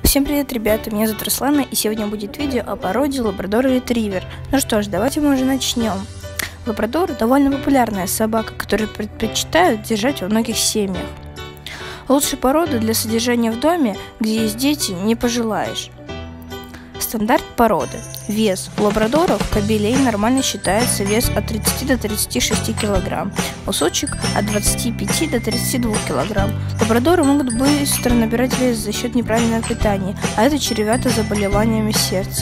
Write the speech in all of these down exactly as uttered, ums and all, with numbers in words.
Всем привет, ребята, меня зовут Руслана, и сегодня будет видео о породе лабрадор-ретривер. Ну что ж, давайте мы уже начнем. Лабрадор довольно популярная собака, которую предпочитают держать во многих семьях. Лучшей породы для содержания в доме, где есть дети, не пожелаешь. Стандарт породы. Вес. У лабрадоров кобелей нормально считается вес от тридцати до тридцати шести килограмм, у сучек от двадцати пяти до тридцати двух килограмм. Лабрадоры могут быстро набирать вес за счет неправильного питания, а это чревато заболеваниями сердца.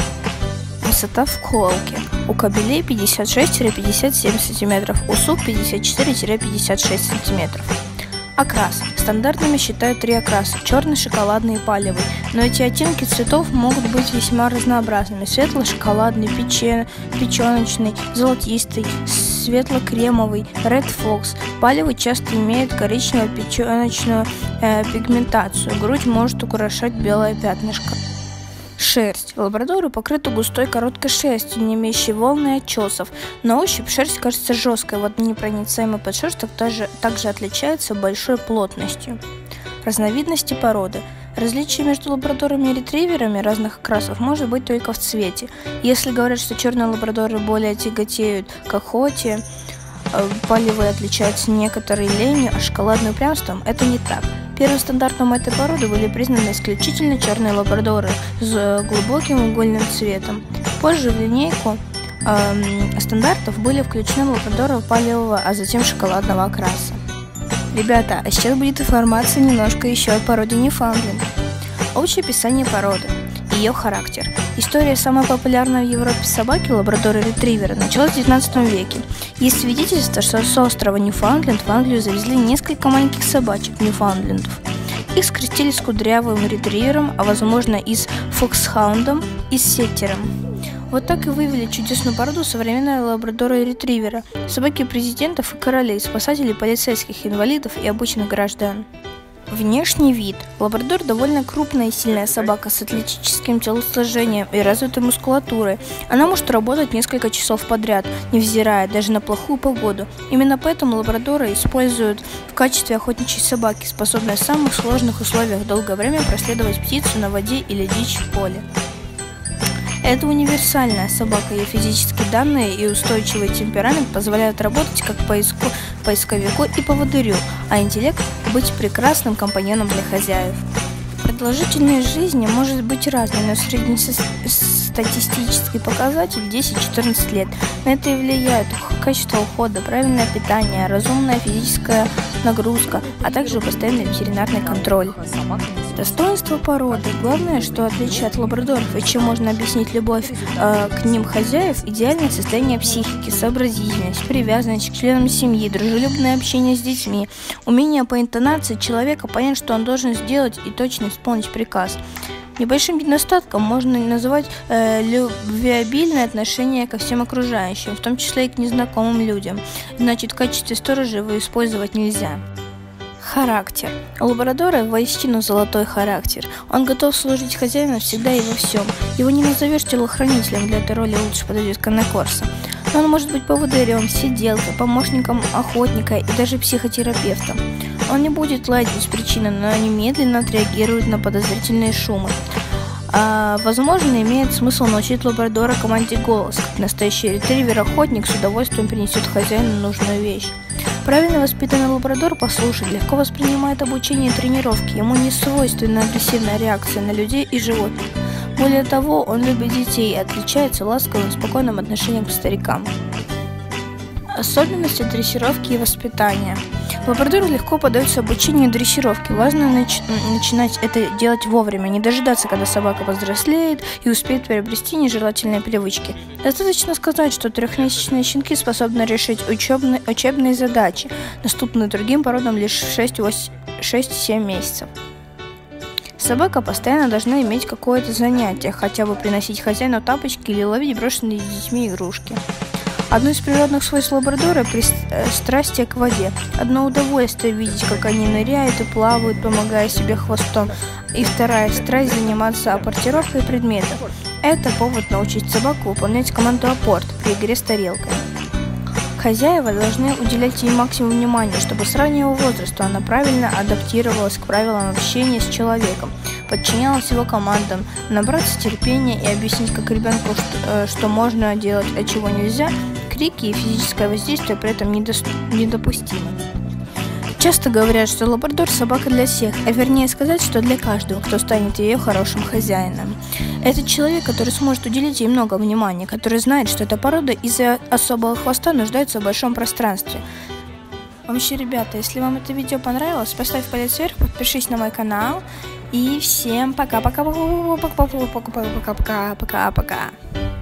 Высота в холке. У кобелей пятьдесят шесть — пятьдесят семь сантиметров, у сук пятьдесят четыре — пятьдесят шесть сантиметров. Окрас. Стандартными считают три окраса – черный, шоколадный и палевый, но эти оттенки цветов могут быть весьма разнообразными: светло-шоколадный, печен... печеночный, золотистый, светло-кремовый, Red Fox. Палевый часто имеет коричнево-печеночную э, пигментацию, грудь может украшать белое пятнышко. Шерсть. Лабрадоры покрыты густой короткой шерстью, не имеющей волн и отчесов. На ощупь шерсть кажется жесткой, водонепроницаемый подшерсток также, также отличается большой плотностью. Разновидности породы. Различие между лабрадорами и ретриверами разных окрасов может быть только в цвете. Если говорят, что черные лабрадоры более тяготеют к охоте, палевые отличаются некоторой ленью, а шоколадным упрямством, это не так. Первым стандартом этой породы были признаны исключительно черные лабрадоры с глубоким угольным цветом. Позже в линейку э, стандартов были включены лабрадоры палевого, а затем шоколадного окраса. Ребята, а сейчас будет информация немножко еще о породе Ньюфаундленд. Общее описание породы. Ее характер. История самой популярной в Европе собаки лабрадора-ретривера началась в девятнадцатом веке. Есть свидетельство, что с острова Ньюфаундленд в Англию завезли несколько маленьких собачек Ньюфаундлендов. Их скрестили с кудрявым ретривером, а возможно и с фоксхаундом, и с сеттером. Вот так и вывели чудесную породу современного лабрадора и ретривера, собаки президентов и королей, спасателей, полицейских, инвалидов и обычных граждан. Внешний вид. Лабрадор довольно крупная и сильная собака с атлетическим телосложением и развитой мускулатурой. Она может работать несколько часов подряд, невзирая даже на плохую погоду. Именно поэтому лабрадора используют в качестве охотничьей собаки, способной в самых сложных условиях долгое время преследовать птицу на воде или дичь в поле. Это универсальная собака, ее физические данные и устойчивый темперамент позволяют работать как поиску, поисковику и поводырю, а интеллект – быть прекрасным компаньоном для хозяев. Продолжительность жизни может быть разной, но среднестатистический показатель десять-четырнадцать лет. На это и влияют качество ухода, правильное питание, разумная физическая нагрузка, а также постоянный ветеринарный контроль. Достоинство породы. Главное, что отличает лабрадоров и чем можно объяснить любовь э, к ним хозяев, идеальное состояние психики, сообразительность, привязанность к членам семьи, дружелюбное общение с детьми, умение по интонации человека понять, что он должен сделать, и точно исполнить приказ. Небольшим недостатком можно назвать э, любвеобильное отношение ко всем окружающим, в том числе и к незнакомым людям. Значит, в качестве сторожа его использовать нельзя. Характер. У лабрадора воистину золотой характер. Он готов служить хозяину всегда и во всем. Его не назовешь телохранителем, для этой роли лучше подойдет Канакорса. Но он может быть поводырем, сиделкой, помощником охотника и даже психотерапевтом. Он не будет лаять без причины, но немедленно отреагирует на подозрительные шумы. А, возможно, имеет смысл научить лабрадора команде голос, как настоящий ретривер-охотник с удовольствием принесет хозяину нужную вещь. Правильно воспитанный лабрадор послушает, легко воспринимает обучение и тренировки, ему не свойственна агрессивная реакция на людей и животных. Более того, он любит детей и отличается ласковым, спокойным отношением к старикам. Особенности дрессировки и воспитания. Лабрадоры легко поддаются обучению и дрессировке. Важно нач- начинать это делать вовремя, не дожидаться, когда собака повзрослеет и успеет приобрести нежелательные привычки. Достаточно сказать, что трехмесячные щенки способны решить учебные, учебные задачи, доступные другим породам лишь в шесть-семь месяцев. Собака постоянно должна иметь какое-то занятие, хотя бы приносить хозяину тапочки или ловить брошенные детьми игрушки. Одно из природных свойств лабрадора – пристрастие к воде. Одно удовольствие видеть, как они ныряют и плавают, помогая себе хвостом. И вторая страсть заниматься апортировкой предметов. Это повод научить собаку выполнять команду апорт при игре с тарелкой. Хозяева должны уделять ей максимум внимания, чтобы с раннего возраста она правильно адаптировалась к правилам общения с человеком. подчинялась его командам. Набраться терпения и объяснить как ребенку, что, что можно делать, а чего нельзя, крики и физическое воздействие при этом недопустимы. Часто говорят, что лабрадор – собака для всех, а вернее сказать, что для каждого, кто станет ее хорошим хозяином. Это человек, который сможет уделить ей много внимания, который знает, что эта порода из-за особого хвоста нуждается в большом пространстве. Вообще, ребята, если вам это видео понравилось, поставь палец вверх, подпишись на мой канал и всем пока-пока-пока-пока-пока-пока-пока-пока.